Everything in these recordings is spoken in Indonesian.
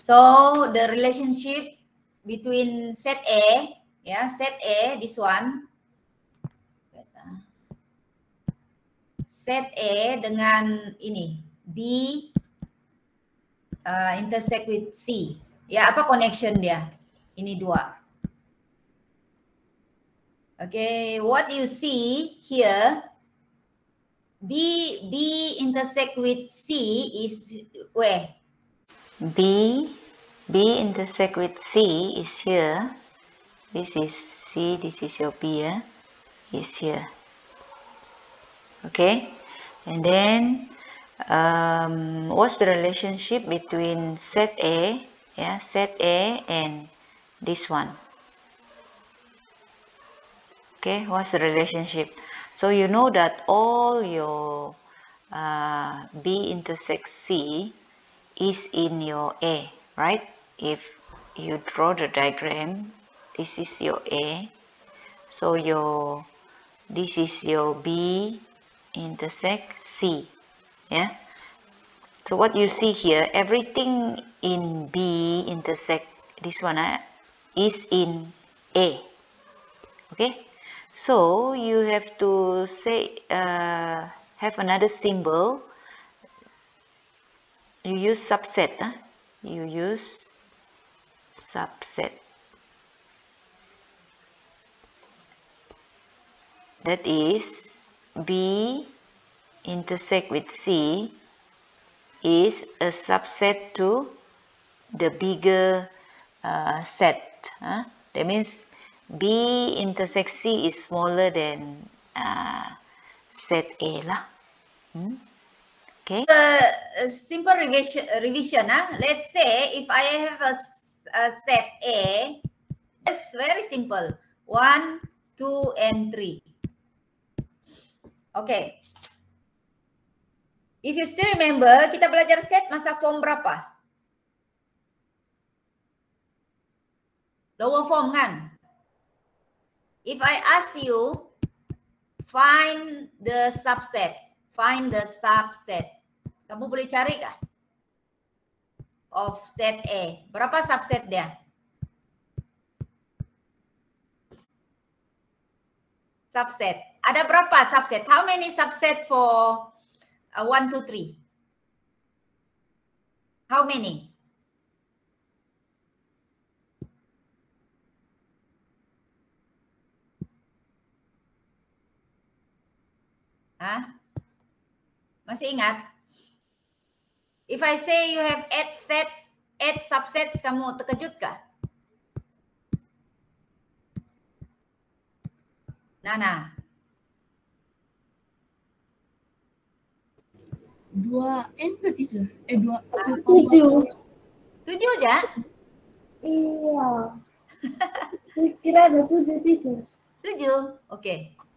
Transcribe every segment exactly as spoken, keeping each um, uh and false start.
So the relationship between set A, ya, set A, this one, set A dengan ini B uh, intersect with C. Ya, apa connection dia? Ini dua. Okay, what you see here, B B intersect with C is where? B B intersect with C is here. This is C, this is your B, yeah? Is here. Okay, and then um, what's the relationship between set A, yeah, set A and this one? Okay, what's the relationship? So you know that all your uh, B intersect C is in your A, right? If you draw the diagram, this is your A, so your this is your B intersect C, yeah. So what you see here, everything in B intersect this one uh, is in A. Okay, so you have to say uh, have another symbol. You use subset. Huh? You use subset. That is B intersect with C is a subset to the bigger uh, set. Huh? That means B intersect C is smaller than uh, set A lah. Hmm? Okay. Uh, simple revision. Revision. Huh? Let's say if I have a, a set A, it's very simple. One, two, and three. Okay. If you still remember, kita belajar set masa form berapa? Lower form kan? If I ask you, find the subset. Find the subset. Kamu boleh cari kah? Of set A. Berapa subset dia? Subset. Ada berapa subset? How many subset for uh, one, two, three? How many? Hah? Masih ingat? If I say you have eight sets, eight subsets, kamu terkejut kah? Nana. Dua N ke teacher? Eh dua Tujuh. Tujuh aja? Iya. Kira ada tujuh teacher. Tujuh, oke. Okay.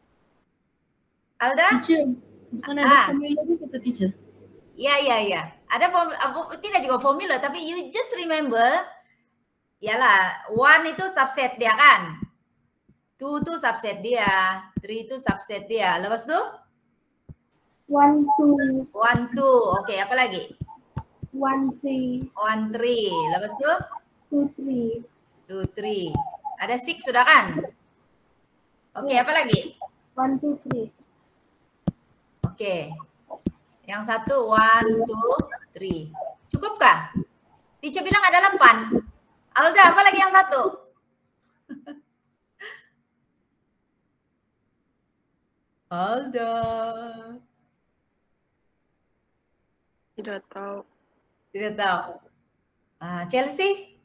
Alda? Teacher, bukan ada Ah. formula kata teacher? Iya, iya, iya. Ada form, tidak juga formula, tapi you just remember, yalah, one itu subset dia kan? Two itu subset dia, three itu subset dia. Lepas itu? One, two. One, two. Oke, okay, apa lagi? One, three. One, three. Lepas itu? Two, three. Two, three. Ada six sudah kan? Oke, okay, apa lagi? One, two, three. Oke. Okay. Yang satu, one, two, three. Cukup kah? Teacher bilang ada delapan. Alda, apa lagi yang satu? Alda. Tidak tahu. Tidak tahu. Ah, Chelsea?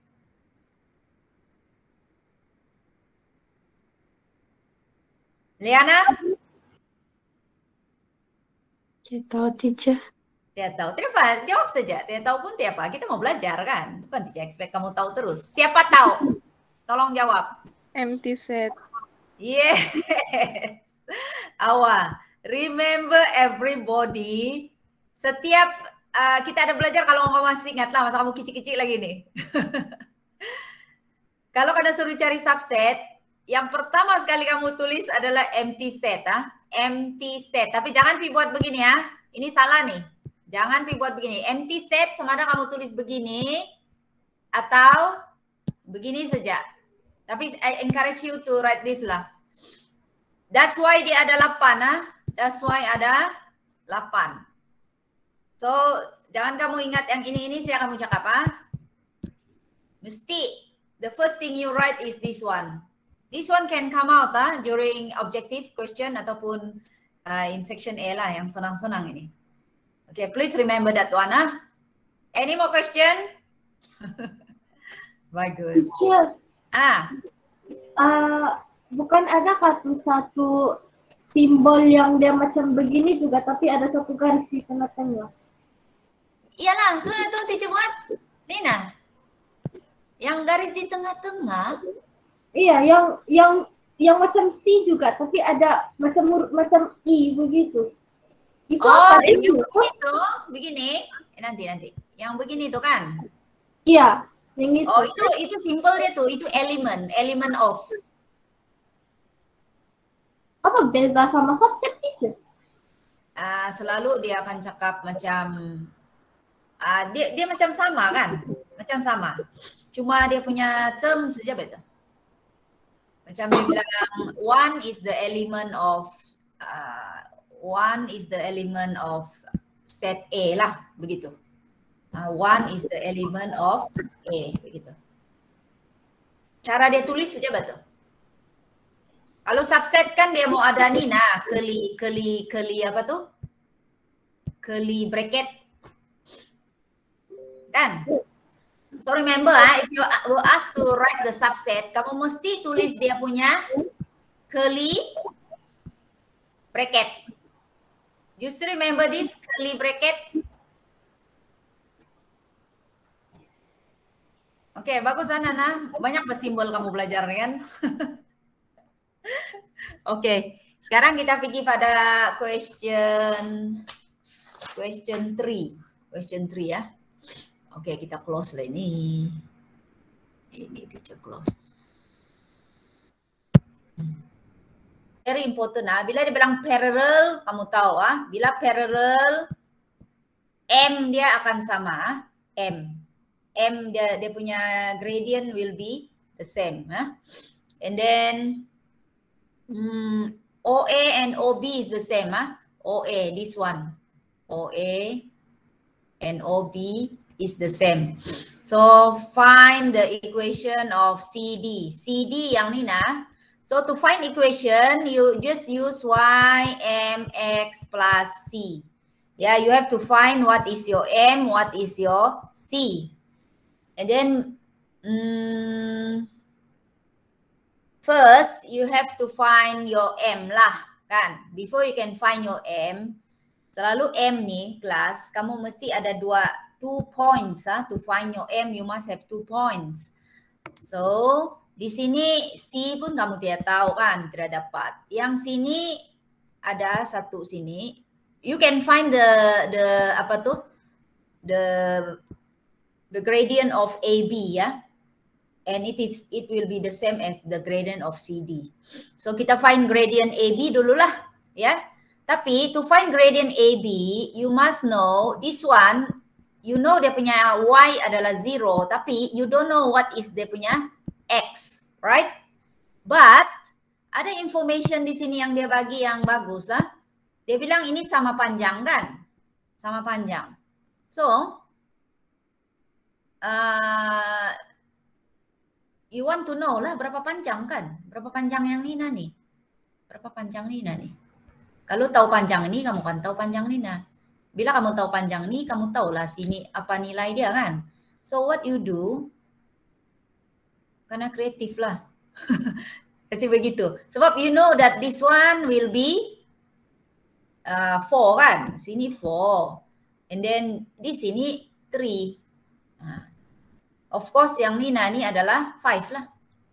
Liana? Tidak tahu teacher. Tidak tahu. Tidak apa, jawab saja. Tidak tahu pun tidak apa. Kita mau belajar kan? Bukan teacher expect kamu tahu terus. Siapa tahu? Tolong jawab. Empty set. Yes. Awa, remember everybody. Setiap uh, kita ada belajar, kalau kamu masih ingat lah, masa kamu kicik-kicik lagi nih. Kalau kalian suruh cari subset, yang pertama sekali kamu tulis adalah empty set, ah, empty set. Tapi jangan pi buat begini ya, ini salah nih. Jangan pi buat begini. Empty set sama ada kamu tulis begini, Atau begini saja. Tapi I encourage you to write this lah. That's why dia ada delapan. Ah. That's why ada delapan. So, jangan kamu ingat yang ini-ini saya kamu cakap. Ah. Mesti, the first thing you write is this one. This one can come out ah, during objective question ataupun uh, in section A lah, yang senang-senang ini. Okay, please remember that one. Ah. Any more question? Bagus. Teacher, Ah, uh, bukan ada satu satu simbol yang dia macam begini juga, tapi ada satu garis di tengah-tengah. iyalah, tuh tuh Teacher Muat. Nina. Yang garis di tengah-tengah. Iya, yang yang yang macam C juga, tapi ada macam huruf macam I begitu. Itu Oh, apa yang itu? begini tuh, begini. Eh, nanti nanti. Yang begini tuh kan. Iya, yang itu. Oh, itu itu simbolnya tuh, itu elemen, elemen of. Apa beza sama subset, teacher? Uh, selalu dia akan cakap macam uh, dia dia macam sama kan, macam sama. Cuma dia punya term saja betul. Macam dia bilang one is the element of uh, one is the element of set A lah, begitu. Uh, one is the element of A, begitu. Cara dia tulis saja betul. Kalau subset kan dia mau ada ni nah, curly curly curly apa tuh? Curly bracket. Kan? So remember ah, if you were asked to write the subset, kamu mesti tulis dia punya curly bracket. You still remember this curly bracket? Oke, okay, bagus Nana. Banyak simbol kamu belajar kan? Oke, okay. Sekarang kita pergi pada question question three. Question three ya. Oke, okay, kita close lah ini. Ini kita close. Very important ah. Bila dia bilang parallel, kamu tahu ah. Bila parallel, M dia akan sama. M. M dia, dia punya gradient will be the same. Ah. And then Hmm, O A and O B is the same, ah. O A, this one. O A and O B is the same. So find the equation of C D. C D yang ni nah. So to find equation, you just use Y M X plus C. Yeah, you have to find what is your M, what is your C. And then hmm, first, you have to find your M lah, kan? Before you can find your M, selalu M nih, kelas, kamu mesti ada dua, two points. Ah. To find your M, you must have two points. So, di sini C pun kamu tidak tahu kan, tidak dapat. Yang sini ada satu sini. You can find the the apa tuh, the the gradient of A B ya. And it is it will be the same as the gradient of C D. So kita find gradient A B dulu lah, ya. Tapi to find gradient A B, you must know this one. You know dia punya Y adalah zero, tapi you don't know what is dia punya X, right? But ada information di sini yang dia bagi yang bagus, ah. Dia bilang ini sama panjang kan, sama panjang. So uh, you want to know lah berapa panjang kan? Berapa panjang yang Nina nih? Berapa panjang Nina nih? Kalau tahu panjang ini, kamu kan tahu panjang Nina. Bila kamu tahu panjang ini, kamu tahu lah sini apa nilai dia kan? So what you do? Karena kreatif lah. Kasih begitu. Sebab you know that this one will be uh, four kan? Sini four. And then di sini three. Nah. Of course, yang Nina ni adalah five lah.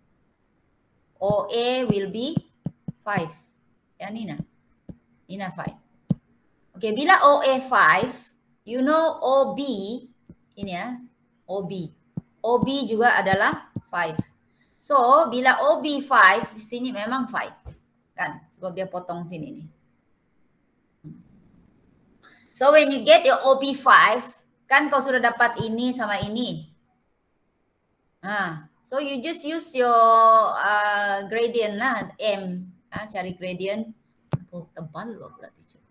O A will be five. Ya Nina. Nina five. Oke, okay, bila O A five, you know O B, ini ya, O B. O B juga adalah five. So, bila O B five, sini memang five. Kan? Sebab dia potong sini nih. So, when you get your O B five, kan kau sudah dapat ini sama ini. Ah, so you just use your uh, gradient lah, M. Ah, cari gradient. Oh, tebal loh berarti coba.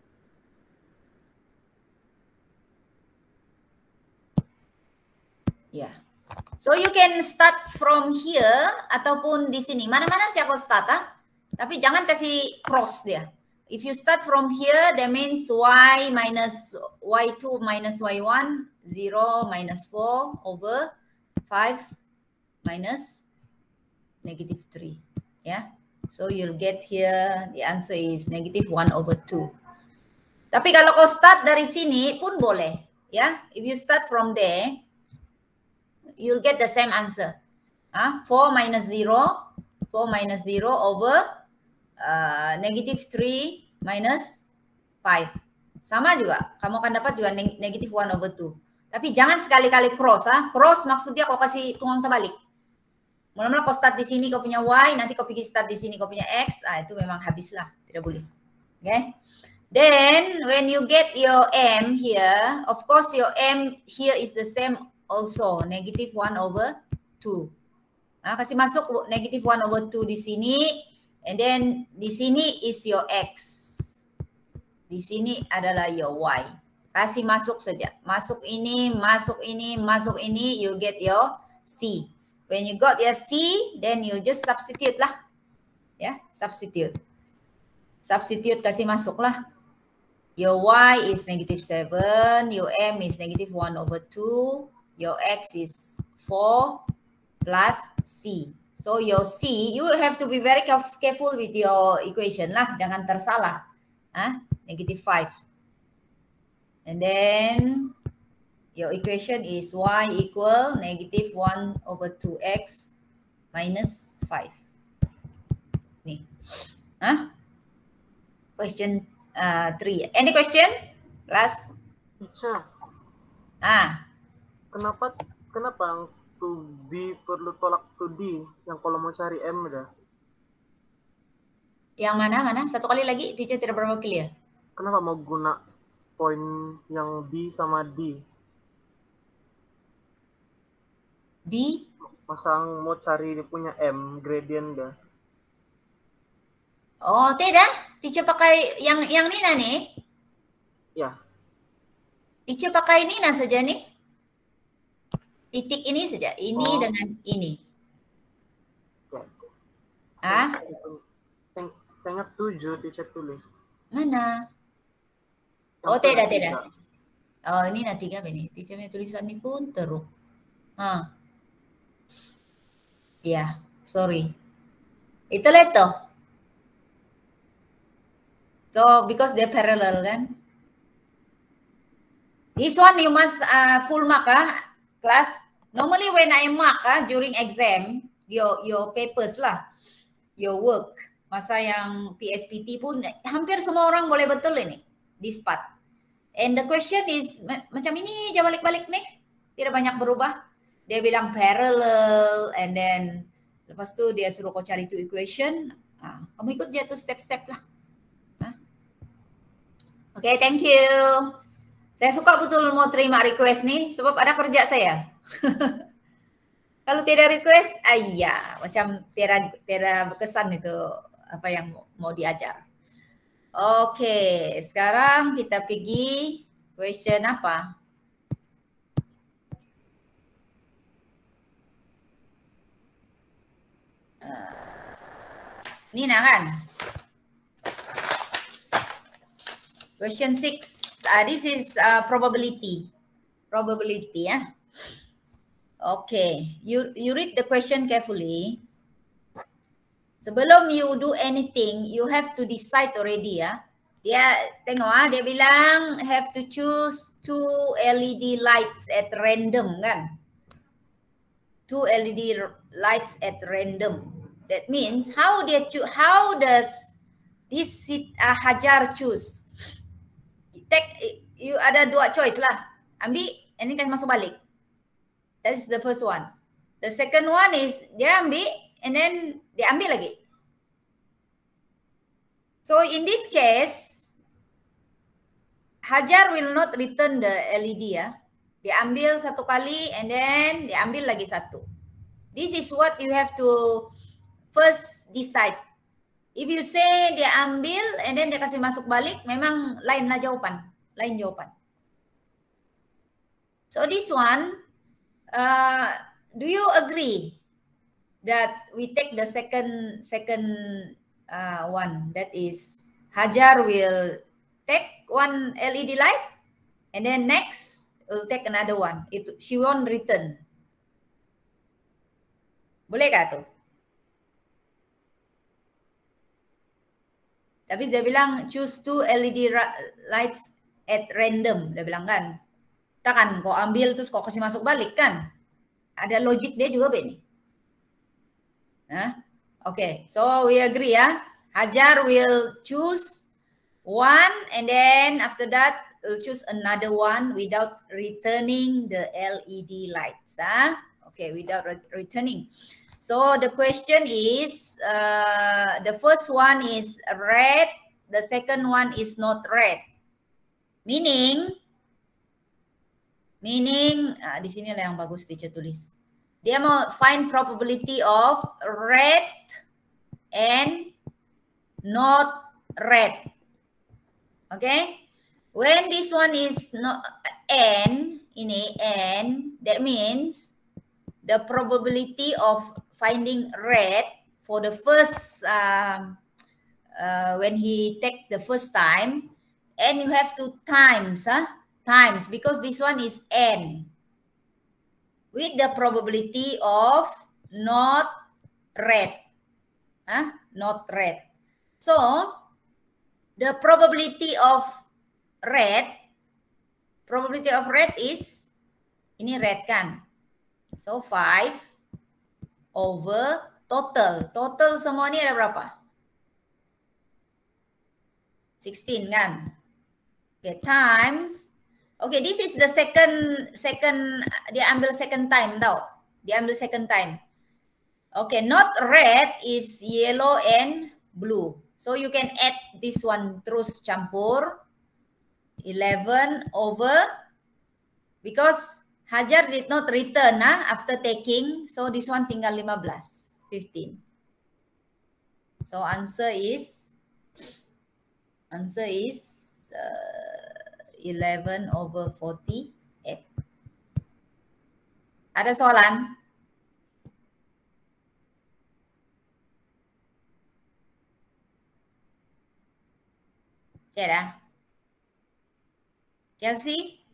Ya. Yeah. So you can start from here ataupun di sini. Mana-mana sih aku start ah. Tapi jangan kasih cross dia. If you start from here, that means y minus y two minus y one, zero minus four over five minus negative three. Yeah. So you'll get here, the answer is negative one over two. Tapi kalau kau start dari sini pun boleh. Ya. If you start from there, you'll get the same answer. Ah, four minus zero, four minus zero over uh, negative three minus five. Sama juga, kamu akan dapat juga neg negative one over two. Tapi jangan sekali-kali cross. Ah. Cross maksudnya kau kasih tunggang terbalik. Mula-mula kau start di sini, kau punya y, nanti kau pergi start di sini, kau punya x. Ah, itu memang habislah, tidak boleh. Okay? Then, when you get your m here, of course your m here is the same also, negative one over two. Ah, kasih masuk negative one over two di sini. And then, di sini is your x. Di sini adalah your y. Kasih masuk saja. Masuk ini, masuk ini, masuk ini, you get your c. When you got your c, then you just substitute lah. Ya, substitute. Substitute kasih masuk lah. Your y is negative seven, your m is negative one over two, your x is four plus c. So your c, you have to be very careful with your equation lah. Jangan tersalah. Ah, negative five. And then your equation is y equal negative one over two x minus five. Nih. Huh? Question uh, three. Any question? Class? Teacher. Ah. Kenapa kenapa yang to B perlu tolak to D yang kalau mau cari M dah? Yang mana mana? Satu kali lagi, teacher tidak berapa clear. Kenapa mau guna poin yang B sama D? B? Masang mau cari dia punya M gradient dah. Oh, tidak. Teacher pakai yang yang Nina nih. Ya. Teacher pakai Nina saja nih. Titik ini saja. Ini Oh. dengan ini. Ya. Ah? Saya ingat tujuh teacher tulis. Mana? Yang Oh, tidak, tiga. tidak. Oh, ini nanti tiga ini. Teacher punya tulisan ini pun teruk. Ah. Ya, sorry. Itu leto. So, because they're parallel kan. This one you must uh, full mark ah, class. Normally when I mark ah, during exam, your your papers lah, your work, masa yang P S P T pun hampir semua orang boleh betul ini, this part. And the question is, macam ini aja balik-balik nih, tidak banyak berubah. Dia bilang parallel, and then lepas tu dia suruh kau cari two equation. Nah, kamu ikut dia tuh step-step lah. Oke, okay, thank you. Saya suka betul mau terima request nih, sebab ada kerja saya. Kalau tidak request, ayah, macam tidak tidak berkesan itu apa yang mau diajar. Oke, okay, sekarang kita pergi question apa? Uh, Nina kan? Question six. Uh, this is uh, probability. Probability, ya. Okay, you you read the question carefully. Sebelum you do anything, you have to decide already, ya. Dia tengok ah, dia bilang have to choose two L E D lights at random kan? Two L E D lights at random. That means how dia choose? How does this uh, Hajar choose? Take, you ada dua choice lah. Ambil, ini kan masuk balik. That is the first one. The second one is dia ambil and then dia ambil lagi. So in this case, Hajar will not return the L E D ya. Dia ambil satu kali and then dia ambil lagi satu. This is what you have to first decide. If you say dia ambil and then dia kasih masuk balik, memang lain lah jawaban, lain jawaban. So this one, uh, do you agree that we take the second second uh, one, that is Hajar will take one L E D light and then next will take another one. It, she won't return. Boleh kah tu? Tapi dia bilang choose two L E D lights at random. Dia bilang kan. Takkan kau ambil terus kau kasih masuk balik kan. Ada logik dia juga be ni. Nah, okay, so we agree ya. Hajar will choose one and then after that will choose another one without returning the L E D lights. Huh? Okay, without re returning. So the question is, uh, the first one is red, the second one is not red. Meaning, meaning, ah, di sini lah yang bagus teacher tulis. Dia mau find probability of red and not red. Okay? When this one is not N, ini N, that means the probability of finding red for the first, um, uh, when he take the first time, and you have to times, huh? Times, because this one is N, with the probability of not red, huh? Not red. So, the probability of red, probability of red is, ini red kan? So, five over total. Total semua ni ada berapa? sixteen kan? Okay, times. Okay, this is the second, second, dia ambil second time tau. Dia ambil second time. Okay, not red is yellow and blue. So you can add this one terus campur. eleven over, because Hajar did not return ah, after taking, so this one tinggal lima belas, fifteen. So answer is, answer is uh, eleven over forty-eight. Ada soalan? Tiada. Chelsea?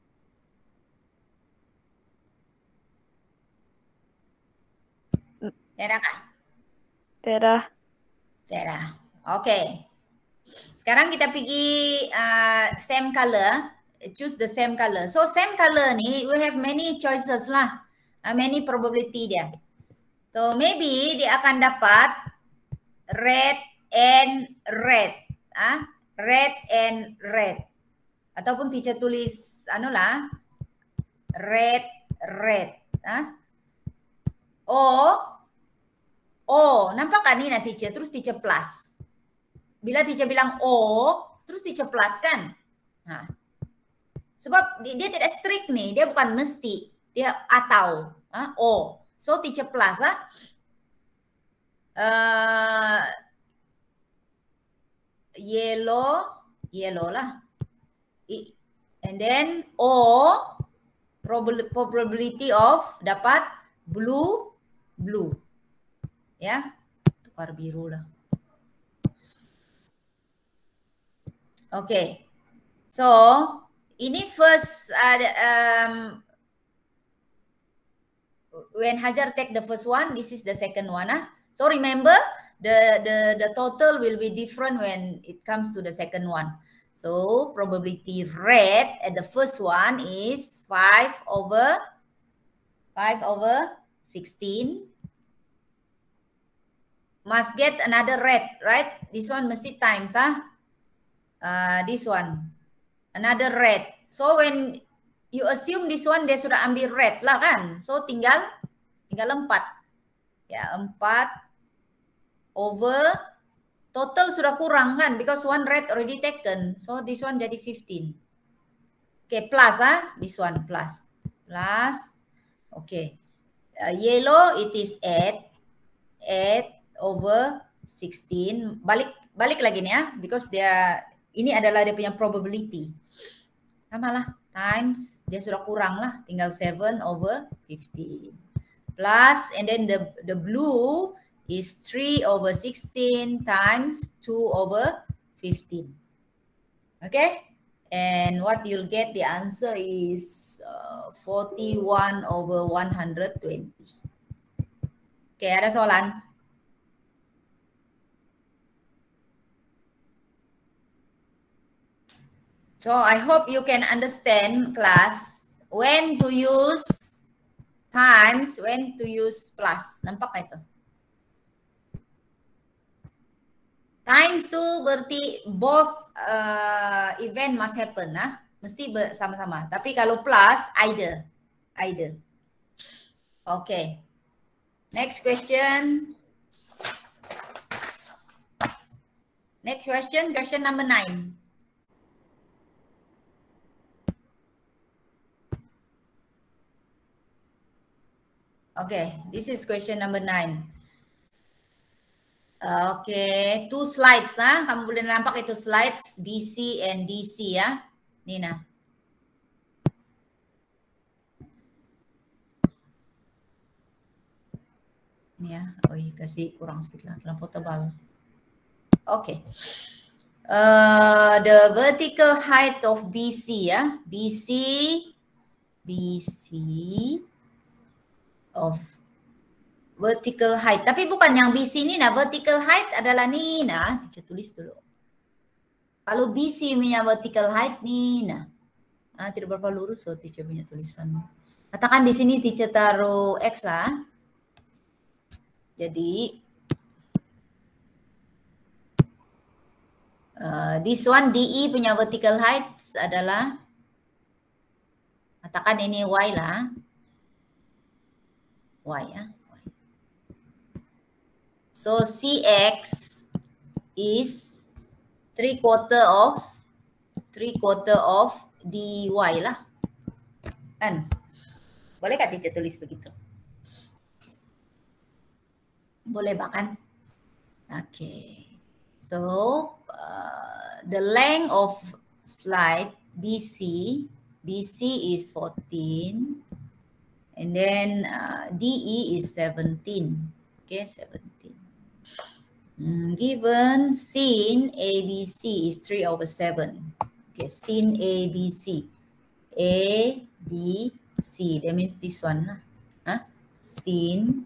Tiada kah? Tiada. Tiada. Oke. Sekarang kita pergi uh, same color. Choose the same color. So same color ni, we have many choices lah. Uh, many probability dia. So maybe dia akan dapat red and red. Ah, red and red. Ataupun teacher tulis anu lah, red, red. Ah. O, O, nampak kan ni nah teacher, terus teacher plus. Bila teacher bilang O, terus teacher plus kan? Nah. Sebab dia, dia tidak strict nih, dia bukan mesti, dia atau, ah, O. So teacher plus ah. Uh, yellow, yellow lah. And then O, probability of dapat blue, blue. Ya, tukar biru lah. Oke, okay. So ini first uh, um, when Hajar take the first one, this is the second one. Ah. So remember the the the total will be different when it comes to the second one. So probability red at the first one is five over five over sixteen. Must get another red, right? This one mesti times, ah. Uh, this one, another red. So when you assume this one dia sudah ambil red lah kan? So tinggal tinggal empat, ya empat over total sudah kurang kan? Because one red already taken. So this one jadi fifteen. Oke, okay, plus ah, this one plus plus. Oke. Okay. uh, yellow it is eight. eight over sixteen. Balik balik lagi nih ya, because dia ini adalah dia punya probability. Sama lah, times dia sudah kurang lah, tinggal seven over fifteen. Plus and then the the blue is three over sixteen times two over fifteen. Okay? And what you'll get, the answer is uh, forty-one over one hundred twenty. Oke, okay, ada soalan? So I hope you can understand, class, when to use times, when to use plus. Nampak nggak itu? Times tuh berarti both uh, event must happen, nah, mesti bersama-sama. Tapi kalau plus, either, either. Oke. Okay. Next question. Next question, question number nine. Okay, this is question number nine. Oke, okay. Two slides, ha? Kamu boleh nampak itu slides B C and D C ya, Nina. Ini ya, oh iya, kasih kurang sedikit lah, terlampau tebal. Oke, okay. uh, the vertical height of B C ya, B C, B C of vertical height. Tapi bukan yang B C ini, nah vertical height adalah nih, nah, kita tulis dulu. Kalau B C punya vertical height nih, nah, nah tidak berapa lurus, so teacher punya tulisan. Katakan di sini teacher taruh X lah. Jadi, uh, this one D E punya vertical height adalah, katakan ini Y lah. Y ya. Y. So C X is three quarter of three quarter of D Y lah. Kan? Boleh kan teacher tulis begitu? Boleh bahkan? Oke. Okay. So uh, the length of slide B C, B C is fourteen. And then uh, D E is seventeen. Okay, seventeen. Mm, given sin A B C is three over seven. Okay, sin A B C. A B C. That means this one. Huh? Sin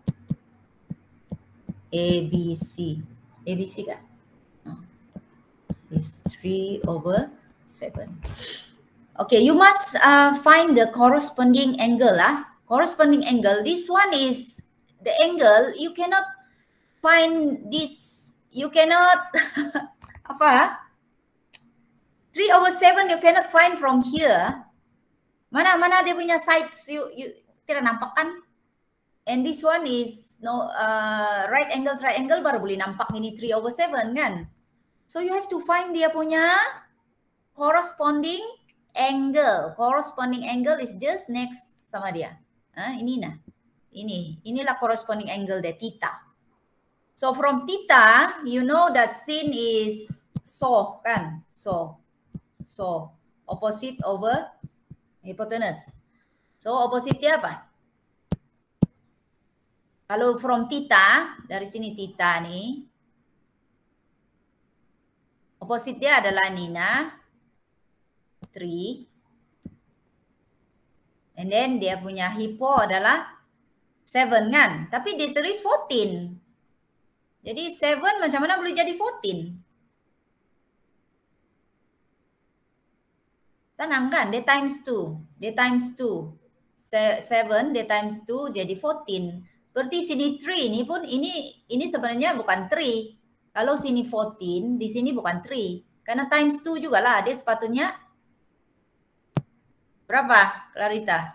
A B C. A B C kan? Oh. Is three over seven. Okay, you must uh, find the corresponding angle lah. Corresponding angle, this one is the angle, you cannot find this, you cannot, apa, three over seven you cannot find from here. Mana, mana dia punya sides, you, you tidak nampak kan? And this one is, no, uh, right angle triangle, baru boleh nampak ini three over seven kan? So you have to find dia punya corresponding angle. Corresponding angle is just next sama dia. Ah, ini nah, ini, inilah corresponding angle dari theta. So from theta, you know that sin is so kan, so, so opposite over hypotenuse. So opposite dia apa? Kalau from theta, dari sini theta nih, opposite dia adalah Nina, three. And then dia punya hipo adalah seven kan? Tapi dia tulis fourteen. Jadi seven macam mana boleh jadi fourteen? Tenang kan? Dia times two. Dia times two. seven, dia times two jadi fourteen. Berarti sini three ini pun, ini ini sebenarnya bukan three. Kalau sini fourteen, di sini bukan three. Karena times two juga lah. Dia sepatutnya berapa, Clarita?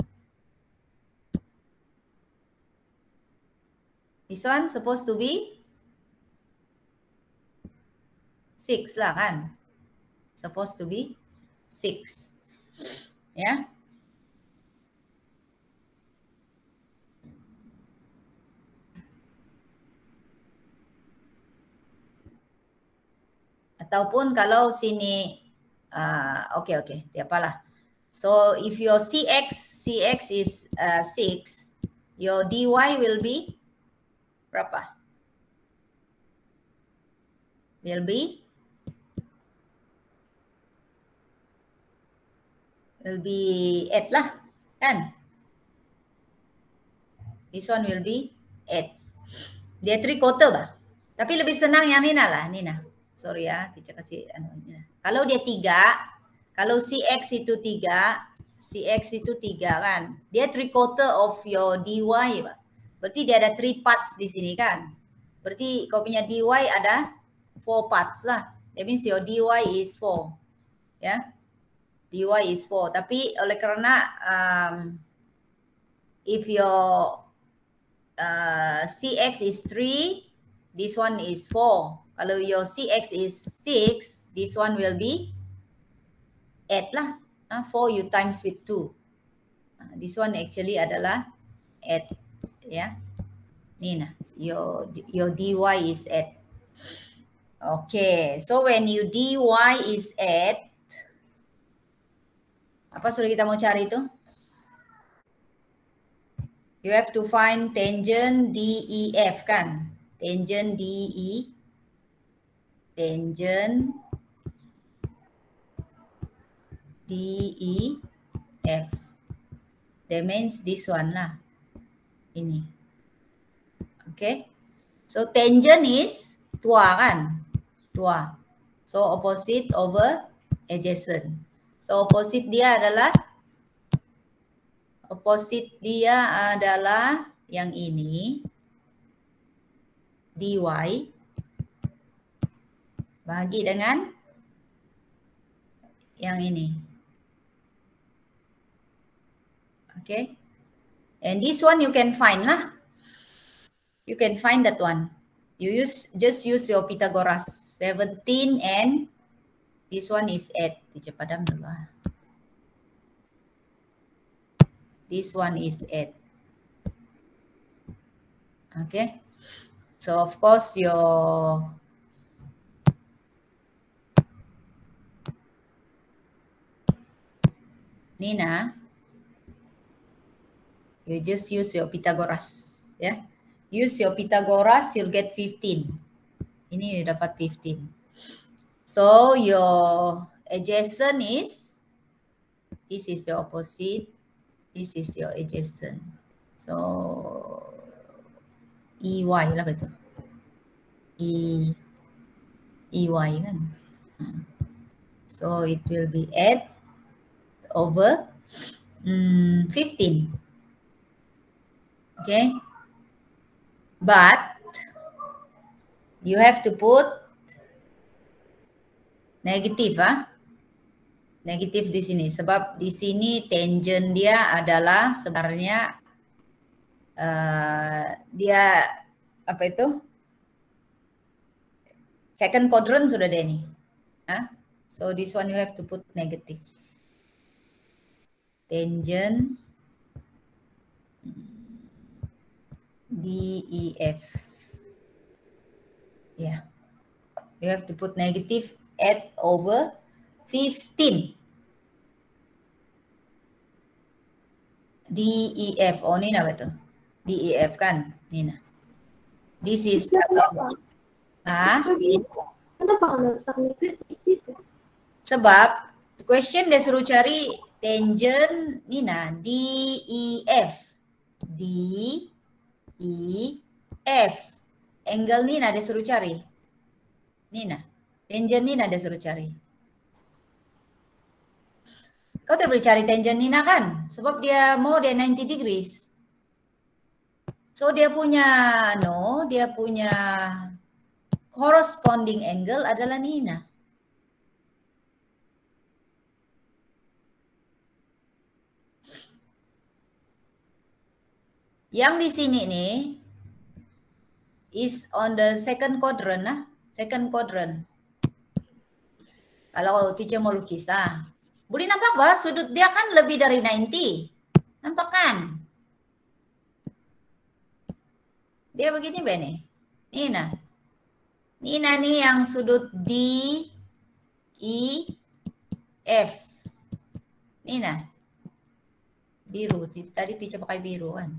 This one supposed to be six lah kan? Supposed to be six. Ya. Ataupun kalau sini, uh, oke okay, oke, okay, tiapalah. So if your Cx, Cx is uh, six, your dy will be berapa? Will be will be eight lah, kan? This one will be eight. Dia three quarter bah. Tapi lebih senang yang Nina lah, Nina. Sorry ya, teacher kasih anunya. Kalau dia tiga, kalau Cx itu tiga, Cx itu tiga kan. Dia three quarter of your dy, bah. Berarti dia ada three parts di sini kan. Berarti kau punya dy ada four parts lah. That means your dy is four. Ya. Dy is four. Tapi oleh karena um, if your uh, Cx is three, this one is four. Kalau your Cx is six, this one will be eight lah. Uh, four you times with two. Uh, this one actually adalah eight. Ya. Ni nah, your, your dy is eight. Okay, so when you dy is eight, apa sudah kita mau cari itu? You have to find tangent D E F kan? Tangent D E, tangent D E F. That means this one lah. Ini. Okay. So tangent is tua kan? Tua. So opposite over adjacent. So opposite dia adalah opposite dia adalah yang ini, dy bagi dengan yang ini. Okay. And this one you can find lah. You can find that one. You use just use your Pythagoras. seventeen and this one is eight. Teacher padam dulu ah. This one is eight. Okay. So of course your Nina, you just use your Pythagoras, ya. Yeah? Use your Pythagoras, you'll get fifteen. Ini dapat fifteen. So your adjacent is, this is your opposite, this is your adjacent. So E Y lah betul. E E Y kan. So it will be eight over um, fifteen. Okay. But you have to put negatif ah. Negatif di sini sebab di sini tangent dia adalah sebenarnya uh, dia apa itu? Second quadrant sudah ada nih. Huh? So this one you have to put negative. Tangent D E F. Yeah. You have to put negative eight over fifteen. D E F. Oh, Nina betul. D E F kan, Nina. This is Kenapa? Ah, Kenapa letak negatif? sebab question dia suruh cari tangent Nina D E F. D E F. Angle Nina dia suruh cari. Nina. Tangent Nina dia suruh cari. Kau tidak boleh cari tangent Nina kan? Sebab dia mau dia ninety degrees. So dia punya no, dia punya corresponding angle adalah Nina. Yang di sini nih is on the second quadrant nah, second quadrant. Kalau teacher mau lukis ah. Boleh nampak bah sudut dia kan lebih dari ninety. Nampak kan? Dia begini Bene. Nina. Nina nih yang sudut D E, F. Ini nah. Biru. Tadi teacher pakai biru kan.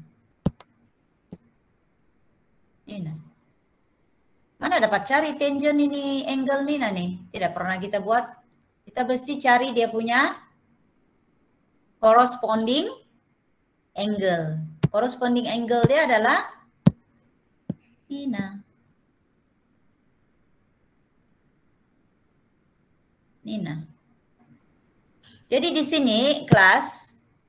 Ini nah. Mana dapat cari tangent ini, angle Nina nih? Tidak pernah kita buat. Kita mesti cari dia punya corresponding angle. Corresponding angle dia adalah Nina. Nina. Jadi di sini kelas,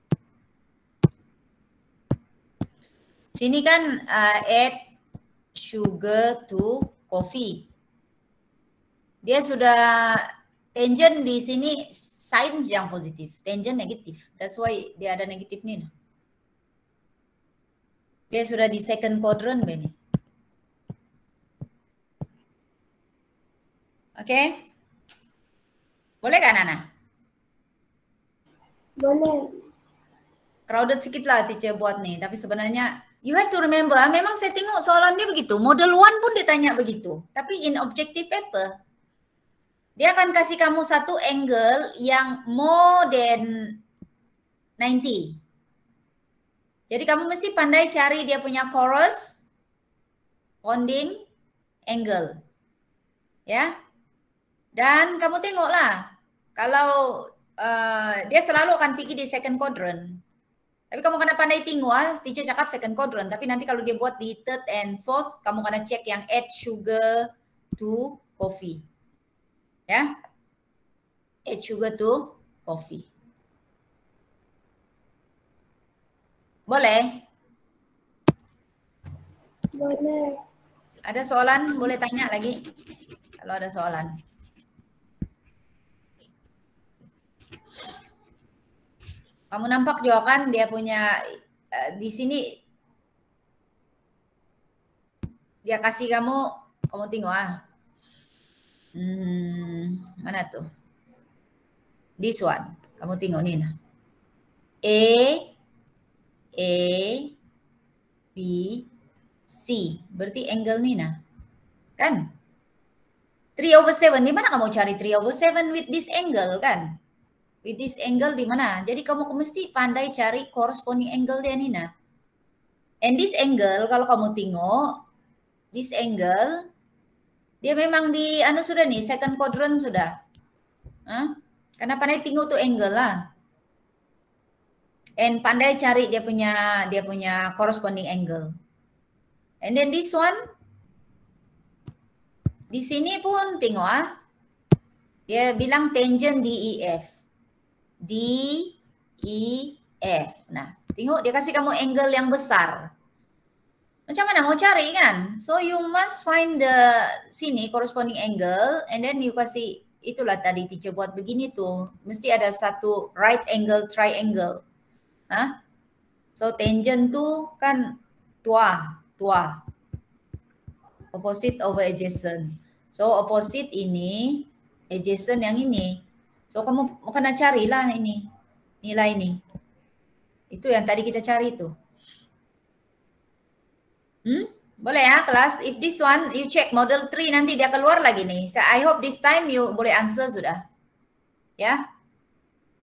sini kan uh, add sugar to coffee. Dia sudah tangent di sini sign yang positif, tangent negatif. That's why dia ada negatif nih. Dia sudah di second quadrant ini. Oke? Okay? Boleh kan Nana? Boleh. Crowded sedikit lah teacher buat nih, tapi sebenarnya you have to remember, memang saya tengok soalan dia begitu. Model one pun ditanya begitu. Tapi in objective paper, dia akan kasih kamu satu angle yang more than ninety. Jadi kamu mesti pandai cari dia punya corresponding angle. Ya. Dan kamu tengoklah, kalau uh, dia selalu akan pergi di second quadrant. Tapi kamu kena pandai tengok, teacher cakap second quadrant. Tapi nanti kalau dia buat di third and fourth, kamu kena cek yang add sugar to coffee. Ya, add sugar to coffee. Boleh? Boleh. Ada soalan? Boleh tanya lagi? Kalau ada soalan. Kamu nampak juga kan dia punya uh, di sini dia kasih kamu, kamu tengok ah. Hmm, mana tuh? This one. Kamu tengok nih nah. A, A, B, C. Berarti angle nih nah. Kan? three over seven. Di mana kamu cari three over seven with this angle kan? With this angle di mana? Jadi kamu mesti pandai cari corresponding angle dia nih nah. And this angle kalau kamu tengok, this angle dia memang di anu sudah nih, second quadrant sudah. Huh? Karena pandai tengok tuh angle lah. And pandai cari dia punya dia punya corresponding angle. And then this one di sini pun tengok ah. Dia bilang tangent D E F. D E F. Nah, tengok dia kasih kamu angle yang besar. Macam mana mau cari kan? So you must find the sini corresponding angle and then you kasih, itulah tadi teacher buat begini tuh. Mesti ada satu right angle triangle. Hah? So tangent tuh kan tua, tua. Opposite over adjacent. So opposite ini, adjacent yang ini. So kamu kena carilah ini, nilai ini. Itu yang tadi kita cari tuh. Hmm? Boleh ya kelas? If this one, you check model three nanti dia keluar lagi nih. So I hope this time you boleh answer sudah. Ya.